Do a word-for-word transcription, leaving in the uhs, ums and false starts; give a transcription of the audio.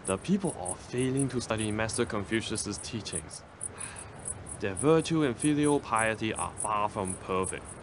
The people are failing to study Master Confucius' teachings. Their virtue and filial piety are far from perfect.